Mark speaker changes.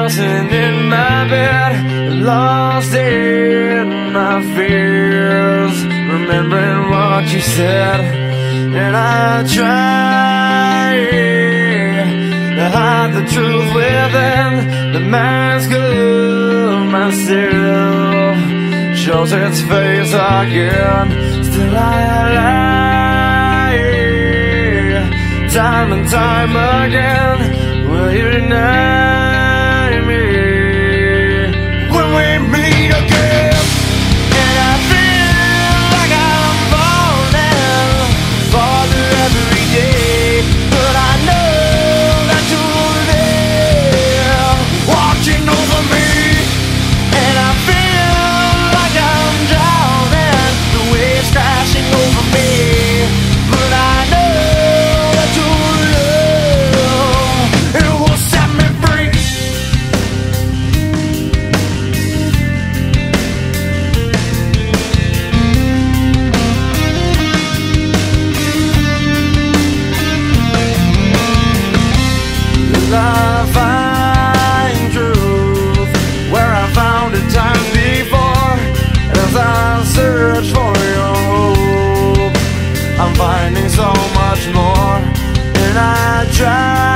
Speaker 1: tossing in my bed, lost in my fears, remembering what you said. And I try to hide the truth within the mask of myself, shows its face again. Still I lie, time and time again. Will you deny me when we meet again? And I feel like I'm falling farther every day, but I know that you're there watching over me. And I feel like I'm drowning, the waves crashing over me, but I know that your love, it will set me free. As I find truth where I found it time before, as I search for your hope, I'm finding so much more. And I try